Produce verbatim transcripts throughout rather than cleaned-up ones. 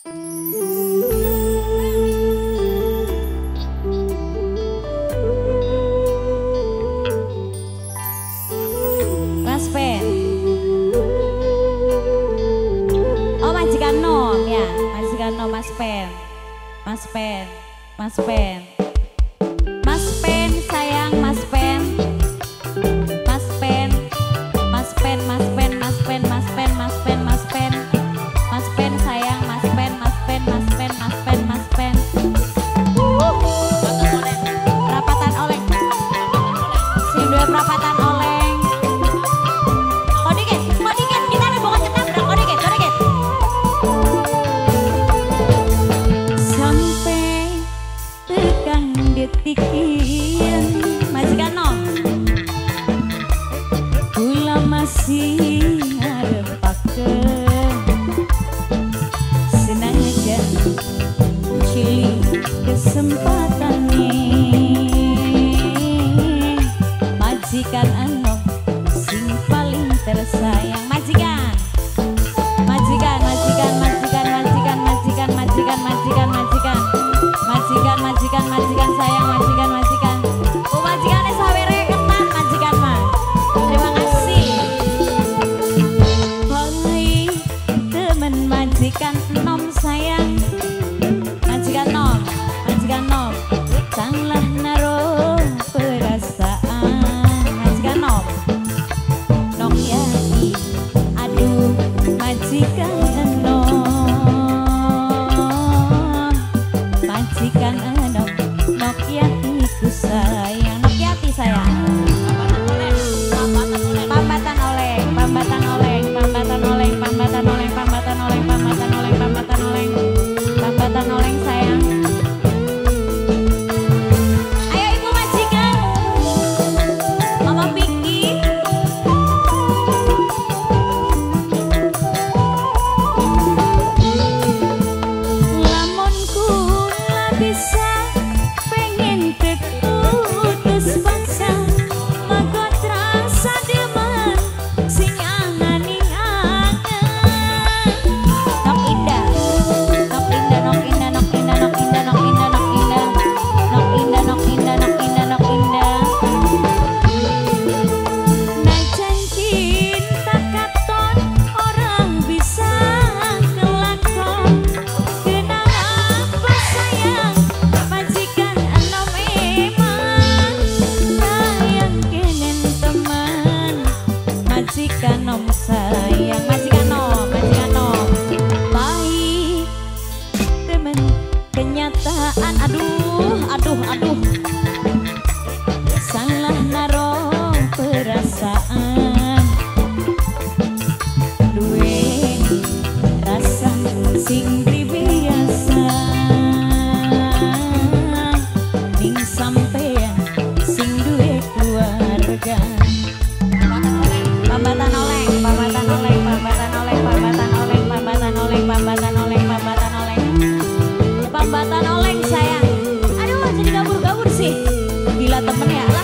Mas Pen. Oh majikan Nom ya, majikan Nom Mas Pen. Mas Pen, Mas Pen. Mas Pen sayang Mas Pen. Mas Pen. Mas Pen, Mas Pen, Mas Pen, Mas Pen, Mas Pen, Mas Pen. Mas Pen sayang Mas Pen, Mas Pen, Mas Pen, Mas Pen, Mas Pen. Perapatan oleng. Sing dua perapatan oleng. Kodiket, kodiket, kita ada bawa ketabrak kodiket, kodiket. Sampai tekan detik ini majikan Nom. Kula masih ngarepakeun senang aja cilik kesempatan nih majikan Nom sing paling tersayang majikan majikan majikan majikan majikan majikan majikan majikan majikan majikan majikan majikan sayang majikan majikan oh majikan sawere ketan majikan mah terima kasih hai temen majikan Nom sayang majikan Nom majikan Nom tanglah naruh perasaan majikan Nom Nok Yati aduh majikan Nom majikan Nom Nok Yati ku sayang Nok Yati sayang pambatan oleng pambatan oleng pambatan oleng pambatan oleng pambatan oleng pambatan oleng pambatan oleng pambatan oleng sayang ayo ibu majikan mama Vicky lamun kula bisa pengen terputus paksa magot rasa demen sing angan-angan nok indah nok indah nok indah nok indah nok indah nok indah nok indah nok indah nok indah nok indah nok indah najan cinta katon orang bisa kelakon kenapa sayang majikan Nom eman sayang kenen teman majikan Nom sayang majikan Nom majikan Nom baik temen kenyataan aduh aduh aduh salah naruh perasaan duwe rasa sing biasa ning sampean sing duwe keluarga pambatan oleng pambatan oleng pambatan oleng pambatan oleng pambatan oleng pambatan oleng pambatan oleng pambatan oleng sayang aduh jadi gabur-gabur sih gila temen ya lah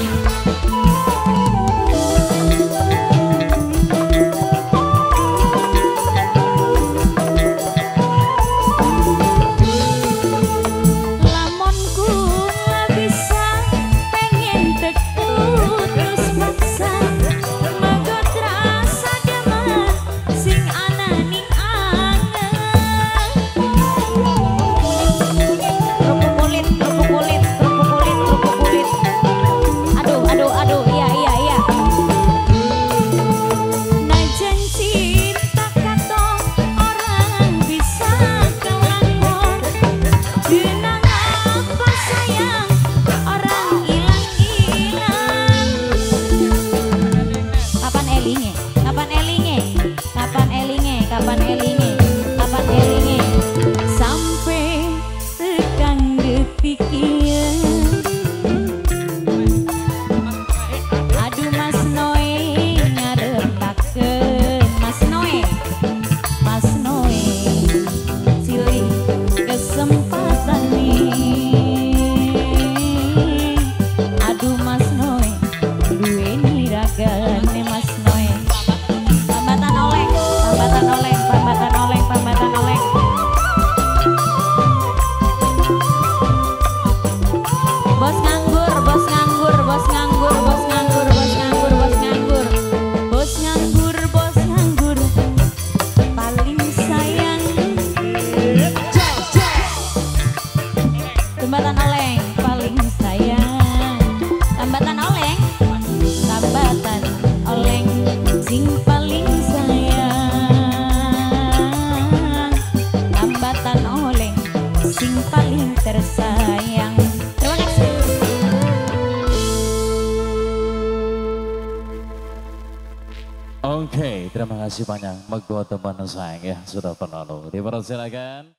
Oke, terima kasih banyak. Magdo teman sayang ya sudah penolong. Dipersilakan.